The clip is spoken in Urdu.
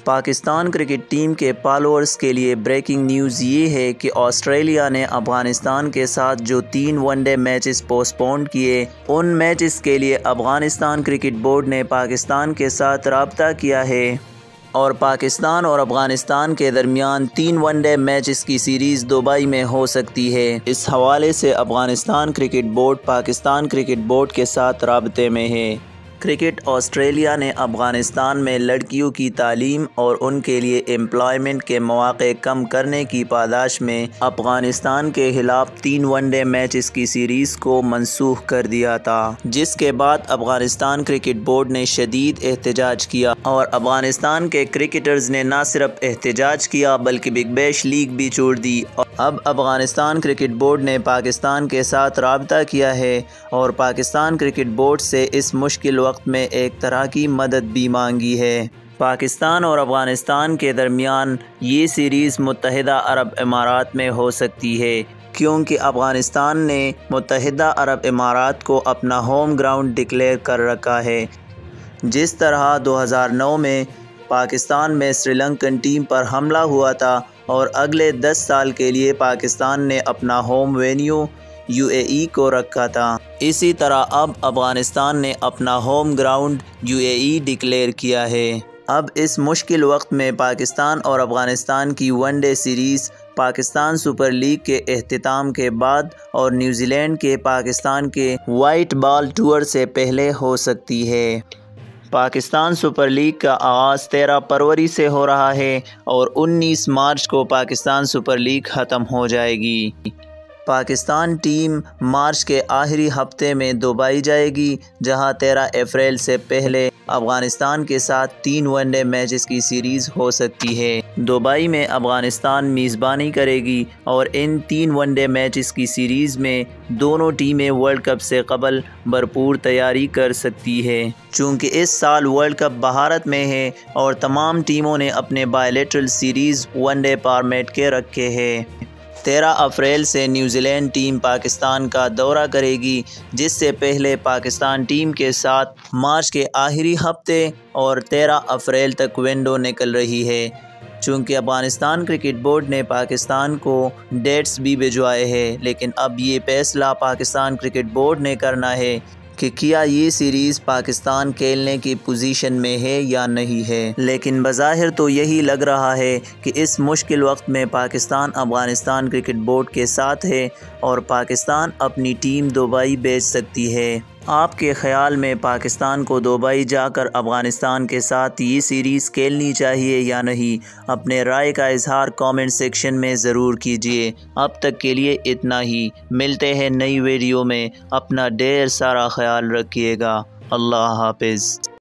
پاکستان کرکٹ ٹیم کے فالوورز کے لیے بریکنگ نیوز یہ ہے کہ آسٹریلیا نے افغانستان کے ساتھ جو 3 one day matches postpone کیے، ان میچز کے لیے افغانستان کرکٹ بورڈ نے پاکستان کے ساتھ رابطہ کیا ہے اور پاکستان اور افغانستان کے درمیان 3 ون ڈے میچز کی سیریز دبئی میں ہو سکتی ہے۔ اس حوالے سے Afghanistan cricket board Pakistan cricket board کے ساتھ رابطے میں ہے۔ کرکٹ آسٹریلیا نے افغانستان میں لڑکیوں کی تعلیم اور ان کے لیے امپلائمنٹ کے مواقع کم کرنے کی پاداش میں افغانستان کے خلاف 3 ون ڈے میچز کی سیریز کو منسوخ کر دیا تھا، جس کے بعد افغانستان کرکٹ بورڈ نے شدید احتجاج کیا اور افغانستان کے کرکٹرز نے نہ صرف احتجاج کیا بلکہ بگ بیش لیگ بھی چھوڑ دی۔ اب افغانستان کرکٹ بورڈ نے پاکستان کے ساتھ رابطہ کیا ہے اور پاکستان کرکٹ بورڈ سے اس مشکل وقت میں ایک طرح کی مدد بھی مانگی ہے۔ پاکستان اور افغانستان کے درمیان یہ سیریز متحدہ عرب امارات میں ہو سکتی ہے، کیونکہ افغانستان نے متحدہ عرب امارات کو اپنا ہوم گراؤنڈ ڈکلیئر کر رکھا ہے، جس طرح 2009 میں پاکستان میں سری لنکن ٹیم پر حملہ ہوا تھا اور اگلے 10 سال کے لیے پاکستان نے اپنا ہوم وینیو UAE کو رکھا تھا۔ اسی طرح اب افغانستان نے اپنا ہوم گراؤنڈ UAE ڈکلیئر کیا ہے۔ اب اس مشکل وقت میں پاکستان اور افغانستان کی one day series Pakistan super league کے اختتام کے بعد اور نیوزی لینڈ کے پاکستان کے وائٹ بال ٹور سے پہلے ہو سکتی ہے۔ پاکستان سپر لیگ کا آغاز 13 فروری سے ہو رہا ہے اور 19 مارچ کو پاکستان سپر لیگ ختم ہو جائے گی۔ پاکستان ٹیم مارچ کے آخری ہفتے میں دبئی جائے گی، جہاں 13 اپریل سے پہلے افغانستان کے ساتھ 3 ون ڈے میچز کی سیریز ہو سکتی ہے۔ دبئی میں افغانستان میزبانی کرے گی اور ان 3 ون ڈے میچز کی سیریز میں دونوں ٹیمیں ورلڈ کپ سے قبل بھرپور تیاری کر سکتی ہے، چونکہ اس سال ورلڈ کپ بھارت میں ہے اور تمام ٹیموں نے اپنے bilateral series one day format کے رکھے ہیں۔ 13 اپریل سے نیوزی لینڈ ٹیم پاکستان کا دورہ کرے گی، جس سے پہلے پاکستان ٹیم کے ساتھ مارچ کے آخری ہفتے اور 13 اپریل تک ونڈو نکل رہی ہے۔ چونکہ افغانستان کرکٹ بورڈ نے پاکستان کو ڈیٹس بھی بھجوائے ہیں، لیکن اب یہ فیصلہ پاکستان کرکٹ بورڈ نے کرنا ہے کہ کیا یہ سیریز پاکستان کھیلنے کی پوزیشن میں ہے یا نہیں ہے۔ لیکن بظاہر تو یہی لگ رہا ہے کہ اس مشکل وقت میں پاکستان افغانستان کرکٹ بورڈ کے ساتھ ہے اور پاکستان اپنی ٹیم دبئی بھیج سکتی ہے۔ آپ کے خیال میں پاکستان کو دبئی جا کر افغانستان کے ساتھ یہ سیریز کھیلنی چاہیے یا نہیں؟ اپنے رائے کا اظہار کامنٹ سیکشن میں ضرور کیجیے۔ اب تک کے لیے اتنا ہی، ملتے ہیں نئی ویڈیو میں۔ اپنا ڈھیر سارا خیال رکھیے گا۔ اللہ حافظ۔